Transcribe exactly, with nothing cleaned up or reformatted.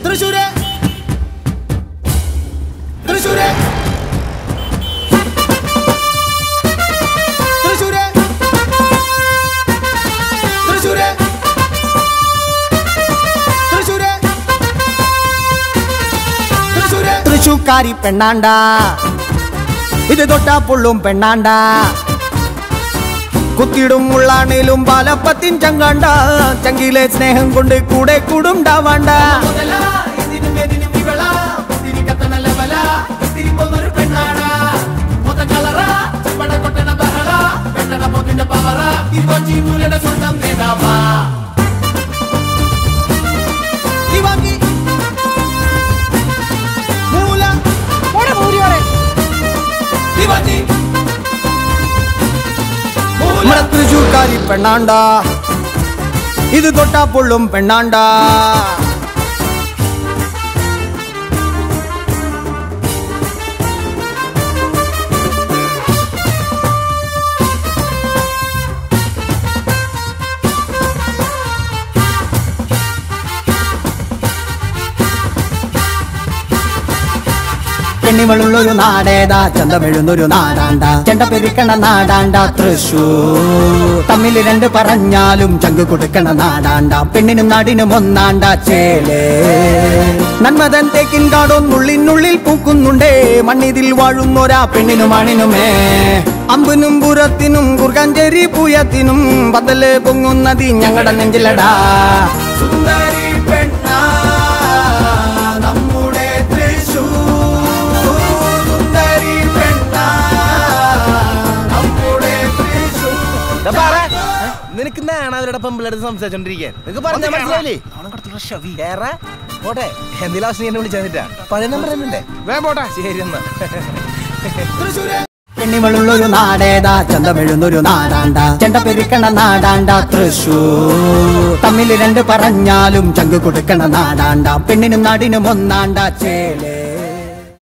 തൃശ്ശൂര് തൃശ്ശൂര് തൃശ്ശൂര് തൃശ്ശൂര് തൃശ്ശൂര് തൃശ്ശൂര് തൃശ്ശൂക്കാരി പെണ്ണാണ്ട ഇത് തൊട്ടാ പൊള്ളും പെണ്ണാണ്ട കുത്തിടും ഉള്ളാണേലും പാലപ്പത്തിൻ ചങ്കാണ്ട ചങ്കിലെ സ്നേഹം കൊണ്ട് കൂടെ കൂടുണ്ടാവാണ്ട തൃശ്ശൂർക്കാരി പെണ്ണാണ്ട ഇത് തൊട്ടാ പൊള്ളും പെണ്ണാണ്ട പെണ്ണിവളുള്ളൊരു നാടേതാ ചന്തമെഴുന്നൊരു നാടാണ്ട ചെണ്ട പെരുക്കണ നാടാണ്ട തൃശ്ശൂർ തമ്മിൽ രണ്ട് പറഞ്ഞാലും ചങ്ക് കൊടുക്കണ നാടാണ്ട പെണ്ണിനും നാടിനും ഒന്നാണ്ട ചേലേ നന്മതൻ തേക്കിൻ കാടൊന്നുള്ളിനുള്ളിൽ പൂക്കുന്നുണ്ടേ മണ്ണിതിൽ വാഴുന്നൊരാ പെണ്ണിനും ആണിനുമേ അമ്പനും പുറത്തിനും കുർക്കാഞ്ചേരി പൂയത്തിനും ബദല് പൊങ്ങുന്നതി ഞങ്ങളുടെ നെഞ്ചിലടാ സുന്ദരി പെണ്ണാ നമ്മുടെ തൃശ്ശൂർ നിനക്ക് നാണ് അവരുടെ പെമ്പിളടുത്ത് സംസാരിച്ചോണ്ടിരിക്കാൻ നിനക്ക് പറഞ്ഞാൽ മനസ്സിലായില്ലേ പോട്ടെ എന്തെങ്കിലും ആവശ്യം എന്നെ വിളിച്ചാ പഴയ നമ്പർ തന്നെ വേഗം പോട്ടെ ശരി എന്നാ പെണ്ണിവളുള്ളൊരു നാടേതാ ചന്തമെഴുന്നൊരു നാടാണ്ട ചെണ്ട പെരുക്കണ നാടാണ്ട തൃശ്ശൂർ തമ്മിൽ രണ്ട് പറഞ്ഞാലും ചങ്ക് കൊടുക്കണ നാടാണ്ട പെണ്ണിനും നാടിനും ഒന്നാണ്ട ചേലേ.